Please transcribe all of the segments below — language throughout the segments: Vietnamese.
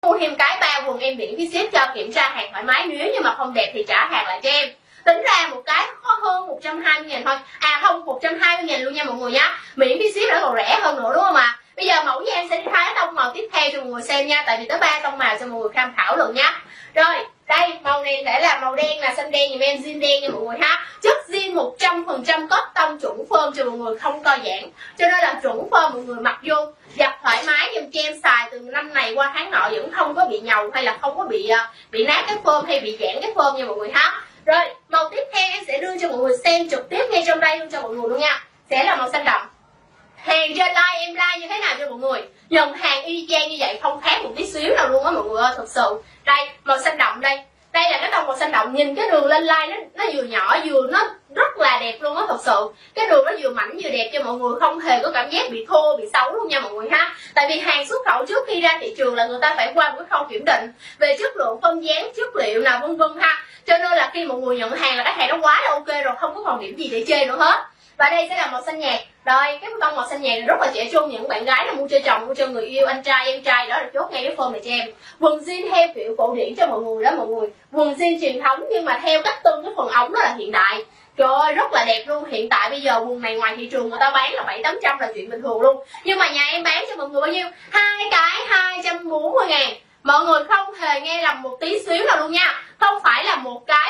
mua thêm cái 3 quần em miễn phí ship cho kiểm tra hàng thoải mái, nếu như mà không đẹp thì trả hàng lại cho em. Tính ra một cái có hơn 120.000 thôi, không 120.000 luôn nha mọi người nhá, miễn phí ship đã còn rẻ hơn nữa đúng không ạ? Bây giờ mẫu da em sẽ thay tông màu tiếp theo cho mọi người xem nha, tại vì tới 3 tông màu cho mọi người tham khảo luôn nhá. Rồi đây màu này sẽ là màu đen, là xanh đen dùm em, jean đen nha mọi người ha. Chất jean 100% cotton chuẩn phơm cho mọi người, không co giãn, cho nên là chuẩn phơm mọi người mặc vô giặt thoải mái giùm cho em, xài từ năm này qua tháng nọ vẫn không có bị nhầu hay là không có bị nát cái phơm hay bị giãn cái phơm nha mọi người ha. Rồi màu tiếp theo em sẽ đưa cho mọi người xem trực tiếp ngay trong đây luôn cho mọi người luôn nha, sẽ là màu xanh đậm. Hàng trên like em like như thế nào cho mọi người, nhận hàng y chang như vậy, không khác một tí xíu nào luôn á mọi người ơi, thật sự. Đây màu xanh đậm, đây là cái tông màu xanh đậm, nhìn cái đường lên like nó vừa nhỏ vừa nó rất là đẹp luôn á, thật sự. Cái đường nó vừa mảnh vừa đẹp cho mọi người, không hề có cảm giác bị thô bị xấu luôn nha mọi người ha. Tại vì hàng xuất khẩu trước khi ra thị trường là người ta phải qua một cái khâu kiểm định về chất lượng phơm dáng, chất liệu nào vân vân ha, cho nên là khi mọi người nhận hàng là cái hàng nó quá là ok rồi, không có còn điểm gì để chê nữa hết. Và đây sẽ là màu xanh nhạt. Rồi cái tông màu xanh nhạt này rất là trẻ trung, những bạn gái nào mua cho chồng, mua cho người yêu, anh trai em trai đó là chốt ngay cái phơm này cho em. Quần jean theo kiểu cổ điển cho mọi người đó mọi người, quần jean truyền thống nhưng mà theo cách tung cái phần ống đó là hiện đại. Trời ơi rất là đẹp luôn. Hiện tại bây giờ quần này ngoài thị trường người ta bán là 700-800 là chuyện bình thường luôn, nhưng mà nhà em bán cho mọi người bao nhiêu? 2 cái 240.000. Mọi người không hề nghe lầm một tí xíu nào luôn nha, không phải là một cái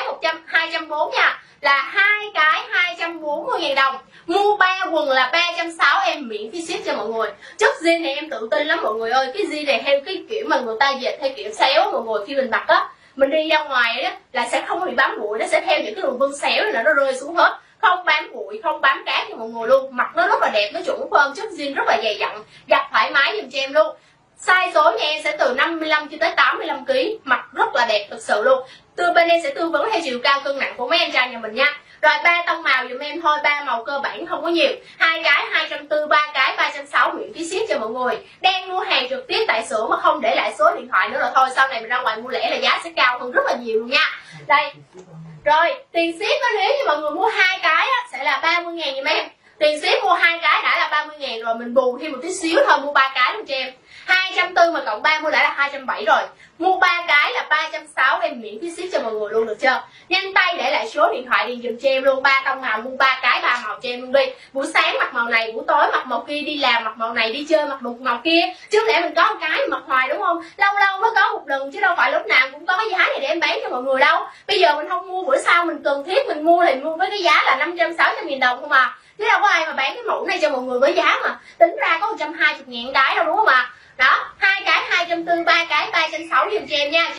240 nha, là 2 cái 240.000 đồng. Mua 3 quần là 360 em miễn phí ship cho mọi người. Chất jean này em tự tin lắm mọi người ơi, cái jean này theo cái kiểu mà người ta dệt theo kiểu xéo mọi người, khi mình mặc á, mình đi ra ngoài á là sẽ không có bị bám bụi, nó sẽ theo những cái đường vân xéo này nó rơi xuống hết, không bám bụi, không bám cát cho mọi người luôn. Mặc nó rất là đẹp, nó chuẩn phơm, chất jean rất là dày dặn, giặt thoải mái giùm cho em luôn. Size số nhà em sẽ từ 55 cho tới 85 kg, mặc rất là đẹp thực sự luôn. Bên em sẽ tư vấn theo chiều cao cân nặng của mấy anh trai nhà mình nha. Rồi 3 tông màu dùm em thôi, 3 màu cơ bản không có nhiều. 2 cái 240, 3 cái 360 miễn phí ship cho mọi người. Đang mua hàng trực tiếp tại xưởng mà không để lại số điện thoại nữa là thôi, sau này mình ra ngoài mua lẻ là giá sẽ cao hơn rất là nhiều luôn nha. Đây. Rồi, tiền ship đó, nếu như mọi người mua 2 cái á, sẽ là 30.000 dùm em. Tiền ship mua 2 cái đã là 30.000 rồi, mình bù thêm một tí xíu thôi, mua 3 cái luôn cho em. 240 mà cộng 30 đã là 270 rồi. Mua 3 cái là 360 em miễn phí ship cho mọi người luôn, được chưa? Nhanh tay để lại số điện thoại điền dùm cho em luôn. 3 tông màu mua 3 cái 3 màu cho em luôn đi. Buổi sáng mặc màu này, buổi tối mặc màu kia, đi làm mặc màu này, đi chơi mặc màu kia. Chứ lẽ mình có một cái mặc hoài đúng không? Lâu lâu mới có một lần chứ đâu phải lúc nào cũng có cái giá này để em bán cho mọi người đâu. Bây giờ mình không mua, bữa sau mình cần thiết mình mua thì mua với cái giá là 500-600.000 đồng không à. Chứ đâu có ai mà bán cái mẫu này cho mọi người với giá mà tính ra có 120.000 cái đâu đúng không ạ? Đó, 2 cái 240, 3 cái 360 giùm cho em nha.